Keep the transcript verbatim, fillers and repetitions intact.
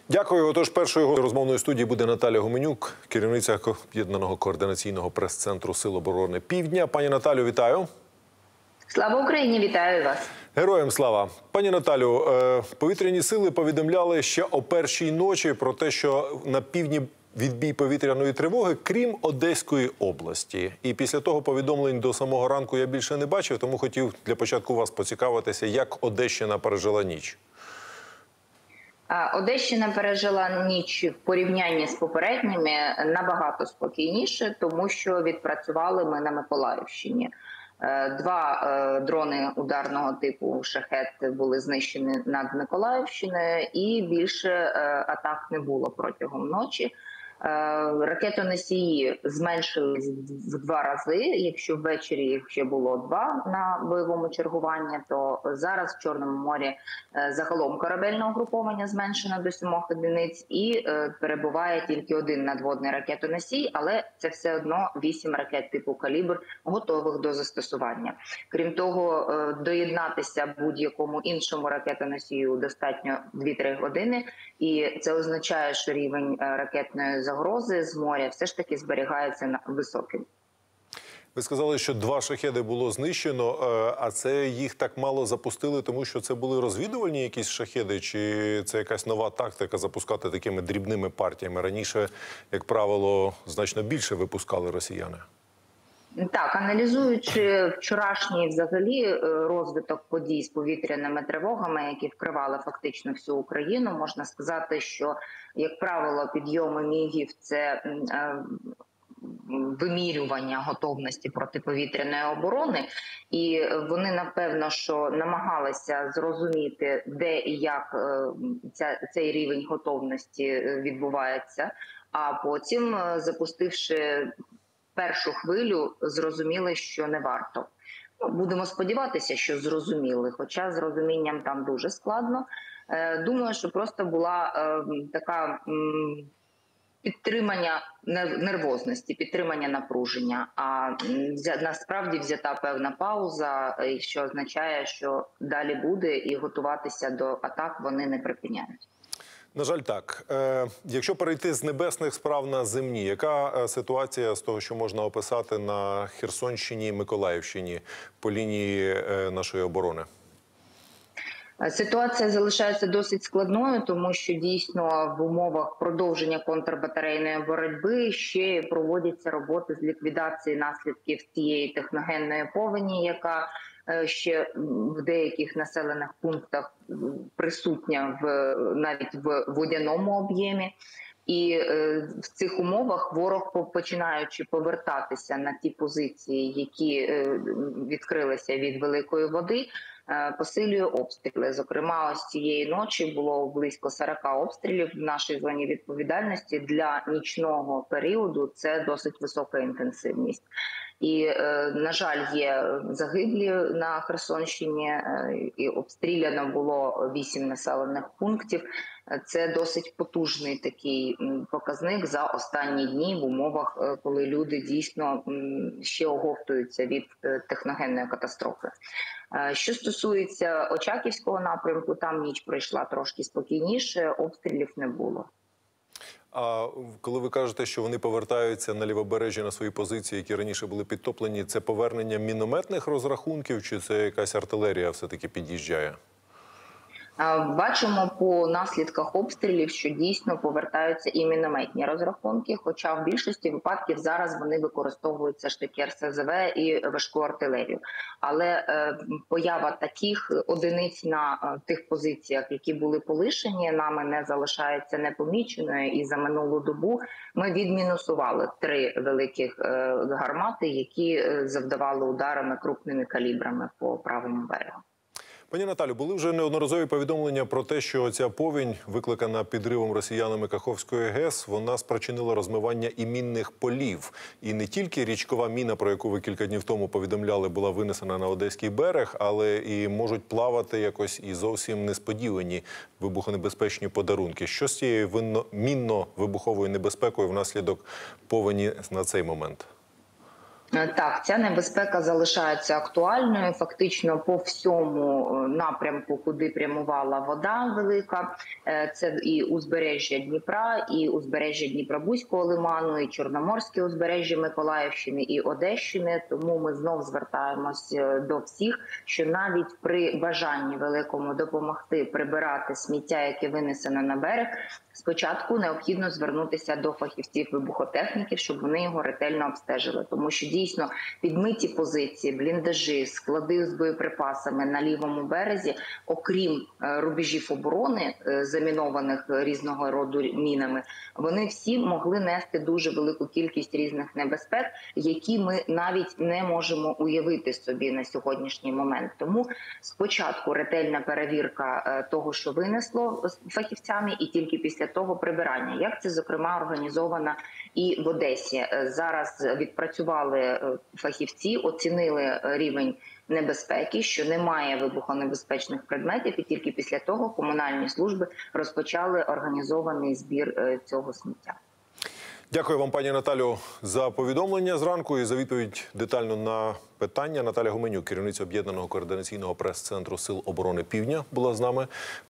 Дякую. Отож, першою розмовної студії буде Наталя Гуменюк, керівниця Об'єднаного координаційного прес-центру Сил оборони Півдня. Пані Наталю, вітаю. Слава Україні, вітаю вас. Героям слава. Пані Наталю, повітряні сили повідомляли ще о першій ночі про те, що на півдні відбій повітряної тривоги, крім Одеської області. І після того повідомлень до самого ранку я більше не бачив, тому хотів для початку вас поцікавитися, як Одещина пережила ніч. Одещина пережила ніч в порівнянні з попередніми набагато спокійніше, тому що відпрацювали ми на Миколаївщині. Два дрони ударного типу «Шахет» були знищені над Миколаївщиною, і більше атак не було протягом ночі. Ракетоносії зменшились в два рази. Якщо ввечері їх ще було два на бойовому чергуванні, то зараз в Чорному морі загалом корабельне угруповання зменшено до сімох одиниць і перебуває тільки один надводний ракетоносій, але це все одно вісім ракет типу «Калібр» готових до застосування. Крім того, доєднатися будь-якому іншому ракетоносію достатньо дві-три години, і це означає, що рівень ракетної загрози з моря все ж таки зберігається високим. Ви сказали, що два шахеди було знищено, а це їх так мало запустили, тому що це були розвідувальні якісь шахеди, чи це якась нова тактика запускати такими дрібними партіями? Раніше, як правило, значно більше випускали росіяни. Так, аналізуючи вчорашній взагалі розвиток подій з повітряними тривогами, які вкривали фактично всю Україну, можна сказати, що, як правило, підйоми мігів – це вимірювання готовності протиповітряної оборони, і вони, напевно, що намагалися зрозуміти, де і як ця, цей рівень готовності відбувається, а потім, запустивши першу хвилю, зрозуміли, що не варто. Ну, будемо сподіватися, що зрозуміли, хоча з розумінням там дуже складно. Е, думаю, що просто була е, така м, підтримання нервозності, підтримання напруження, а взя, насправді взята певна пауза, що означає, що далі буде, і готуватися до атак вони не припиняють. На жаль, так. Е, якщо перейти з небесних справ на земні, яка ситуація з того, що можна описати на Херсонщині, Миколаївщині по лінії е, нашої оборони? Ситуація залишається досить складною, тому що дійсно в умовах продовження контрбатарейної боротьби ще проводяться роботи з ліквідації наслідків цієї техногенної повені, яка ще в деяких населених пунктах присутня в, навіть в водяному об'ємі. І е, в цих умовах ворог, починаючи повертатися на ті позиції, які е, відкрилися від великої води, е, посилює обстріли. Зокрема, ось цієї ночі було близько сорока обстрілів в нашій зоні відповідальності. Для нічного періоду це досить висока інтенсивність. І, на жаль, є загиблі на Херсонщині, і обстріляно було вісім населених пунктів. Це досить потужний такий показник за останні дні в умовах, коли люди дійсно ще оговтуються від техногенної катастрофи. Що стосується Очаківського напрямку, там ніч пройшла трошки спокійніше, обстрілів не було. А коли ви кажете, що вони повертаються на лівобережжя на свої позиції, які раніше були підтоплені, це повернення мінометних розрахунків, чи це якась артилерія все-таки під'їжджає? Бачимо по наслідках обстрілів, що дійсно повертаються і мінометні розрахунки, хоча в більшості випадків зараз вони використовують все ж таки ер ес зет ве і важку артилерію. Але е, поява таких одиниць на е, тих позиціях, які були полишені, нами не залишається непоміченою. І за минулу добу ми відмінусували три великих е, гармати, які е, завдавали ударами крупними калібрами по правому берегу. Пані Наталю, були вже неодноразові повідомлення про те, що ця повінь, викликана підривом росіянами Каховської ГЕС, вона спричинила розмивання і мінних полів. І не тільки річкова міна, про яку ви кілька днів тому повідомляли, була винесена на Одеський берег, але і можуть плавати якось і зовсім несподівані вибухонебезпечні подарунки. Що з цією мінно-вибуховою небезпекою внаслідок повені на цей момент? Так, ця небезпека залишається актуальною. Фактично по всьому напрямку, куди прямувала вода велика, це і узбережжя Дніпра, і узбережжя Дніпробузького лиману, і Чорноморське узбережжя Миколаївщини, і Одещини. Тому ми знов звертаємось до всіх, що навіть при бажанні великому допомогти прибирати сміття, яке винесено на берег, спочатку необхідно звернутися до фахівців-вибухотехніків, щоб вони його ретельно обстежили. Тому що дійсно підмиті позиції, бліндажі, склади з боєприпасами на лівому березі, окрім рубежів оборони, замінованих різного роду мінами, вони всі могли нести дуже велику кількість різних небезпек, які ми навіть не можемо уявити собі на сьогоднішній момент. Тому спочатку ретельна перевірка того, що винесло фахівцями, і тільки після того прибирання. Як це, зокрема, організовано і в Одесі. Зараз відпрацювали фахівці, оцінили рівень небезпеки, що немає вибухонебезпечних предметів, і тільки після того комунальні служби розпочали організований збір цього сміття. Дякую вам, пані Наталю, за повідомлення зранку і за відповідь детально на питання. Наталя Гуменюк, керівниця Об'єднаного координаційного прес-центру Сил оборони Півдня, була з нами.